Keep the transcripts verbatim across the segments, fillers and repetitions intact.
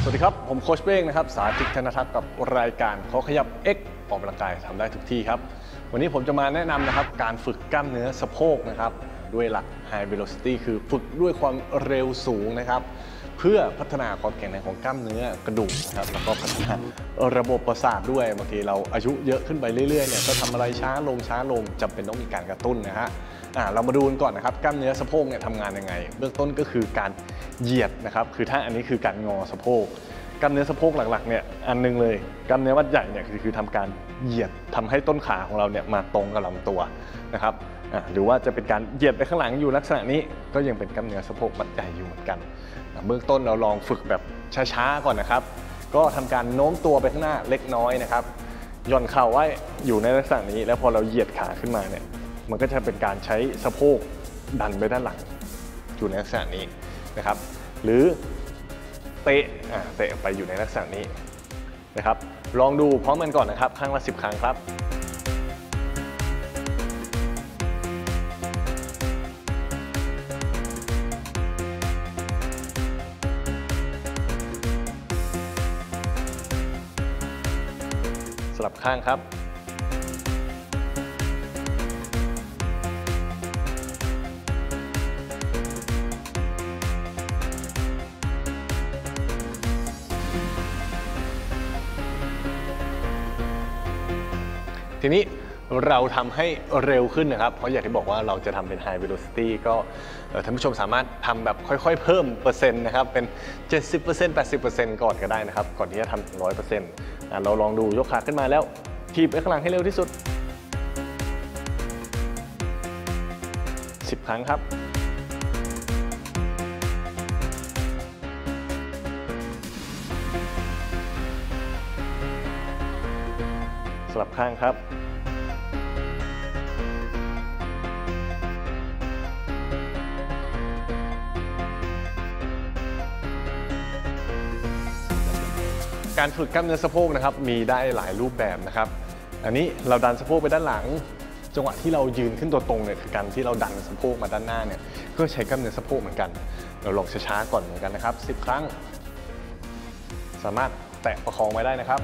วัสดีครับผมโค้ชเป้งนะครับสาธิตธนทัศน์กับรายการขอขยับ X ออกกำลังกายทำได้ทุกที่ครับวันนี้ผมจะมาแนะนำนะครับการฝึกกล้ามเนื้อสะโพกนะครับด้วยหลัก High Velocity คือฝึกด้วยความเร็วสูงนะครับเพื่อพัฒนาความแข็งแรงของกล้ามเนื้อกระดูกนะครับแล้วก็พัฒนาระบบประสาทด้วยบางทีเราอายุเยอะขึ้นไปเรื่อยๆเนี่ยก็ทำอะไรช้าลงช้าลงจำเป็นต้องมีการกระตุ้นนะฮะอ่าเรามาดูกันก่อนนะครับกล้ามเนื้อสะโพกเนี่ยทำงานยังไงเบื้องต้นก็คือการเหยียดนะครับคือถ้าอันนี้คือการงอสะโพกกล้ามเนื้อสะโพกหลักๆเนี่ยอันนึงเลยกล้ามเนื้อมัดใหญ่เนี่ยคือคือทำการเหยียดทำให้ต้นขาของเราเนี่ยมาตรงกับลำตัวนะครับหรือว่าจะเป็นการเหยียดไปข้างหลังอยู่ลักษณะนี้ก็ยังเป็นกล้ามเนื้อสะโพกมัดใหญ่อยู่เหมือนกันเบื้องต้นเราลองฝึกแบบช้าๆก่อนนะครับก็ทำการโน้มตัวไปข้างหน้าเล็กน้อยนะครับย่อนเข่าไว้อยู่ในลักษณะนี้แล้วพอเราเหยียดขาขึ้นมาเนี่ยมันก็จะเป็นการใช้สะโพกดันไปด้านหลังอยู่ในลักษณะนี้นะครับหรือเตะเตะไปอยู่ในลักษณะนี้นะครับลองดูพร้อมกันก่อนนะครับครั้งละสิบครั้งครับสลับข้างครับทีนี้เราทำให้เร็วขึ้นนะครับเพราะอย่างที่บอกว่าเราจะทำเป็น High Velocity ก็ท่านผู้ชมสามารถทำแบบค่อยๆเพิ่มเปอร์เซ็นต์นะครับเป็น เจ็ดสิบเปอร์เซ็นต์ แปดสิบเปอร์เซ็นต์ ก่อนก็ได้นะครับก่อนที่จะทำถึง ร้อยเปอร์เซ็นต์ เราลองดูยกขาขึ้นมาแล้วถีบไปข้างหลังให้เร็วที่สุดสิบครั้งครับสลับข้างครับการฝึกกล้ามเนื้อสะโพกนะครับมีได้หลายรูปแบบนะครับอันนี้เราดันสะโพกไปด้านหลังจังหวะที่เรายืนขึ้นตัวตรงเนี่ยคือการที่เราดันสะโพกมาด้านหน้าเนี่ยก็ใช้กล้ามเนื้อสะโพกเหมือนกันเราลองช้าๆก่อนเหมือนกันนะครับสิบครั้งสามารถแตะประคองไว้ได้นะครับ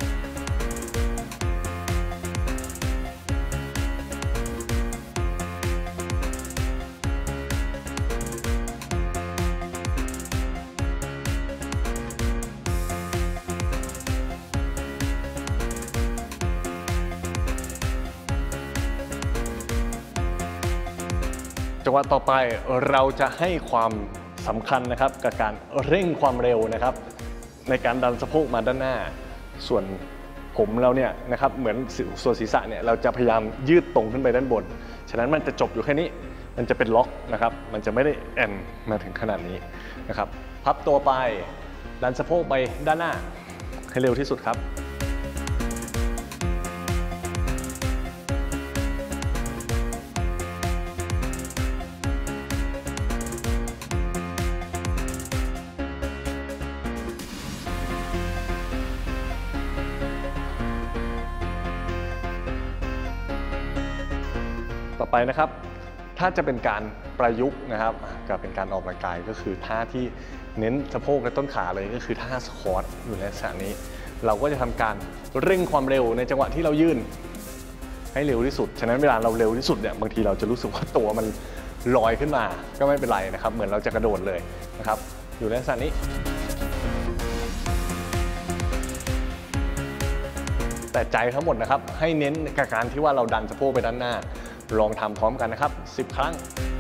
จังหวะต่อไปเราจะให้ความสำคัญนะครับกับการเร่งความเร็วนะครับในการดันสะโพกมาด้านหน้าส่วนผมเราเนี่ยนะครับเหมือนส่วนศีรษะเนี่ยเราจะพยายามยืดตรงขึ้นไปด้านบนฉะนั้นมันจะจบอยู่แค่นี้มันจะเป็นล็อกนะครับมันจะไม่ได้แอนมาถึงขนาดนี้นะครับพับตัวไปดันสะโพกไปด้านหน้าให้เร็วที่สุดครับต่อไปนะครับถ้าจะเป็นการประยุกต์นะครับกับเป็นการออกกำลังกายก็คือท่าที่เน้นสะโพกและต้นขาเลยก็คือท่าสควอตอยู่ในลักษณะนี้เราก็จะทำการเร่งความเร็วในจังหวะที่เรายืนให้เร็วที่สุดฉะนั้นเวลาเราเร็วที่สุดเนี่ยบางทีเราจะรู้สึกว่าตัวมันลอยขึ้นมาก็ไม่เป็นไรนะครับเหมือนเราจะกระโดดเลยนะครับอยู่ในลักษณะนี้แต่ใจทั้งหมดนะครับให้เน้นกับการที่ว่าเราดันสะโพกไปด้านหน้าลองทำพร้อมกันนะครับสิบครั้ง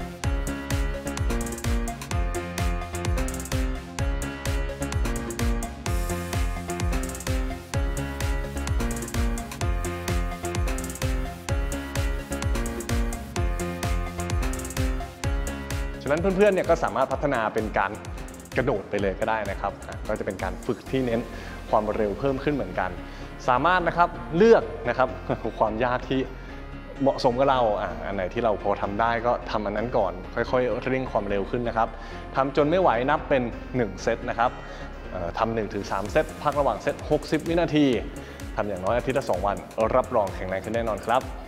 ฉะนั้นเพื่อนๆเนี่ยก็สามารถพัฒนาเป็นการกระโดดไปเลยก็ได้นะครับก็จะเป็นการฝึกที่เน้นความเร็วเพิ่มขึ้นเหมือนกันสามารถนะครับเลือกนะครับความยากที่เหมาะสมกับเราอ่ะอันไหนที่เราพอทำได้ก็ทำอันนั้นก่อนค่อยๆเร่งความเร็วขึ้นนะครับทำจนไม่ไหวนับเป็นหนึ่งเซตนะครับทำหนึ่งถึงสามเซตพักระหว่างเซตหกสิบวินาทีทำอย่างน้อยอาทิตย์ละสองวันรับรองแข็งแรงขึ้นแน่นอนครับ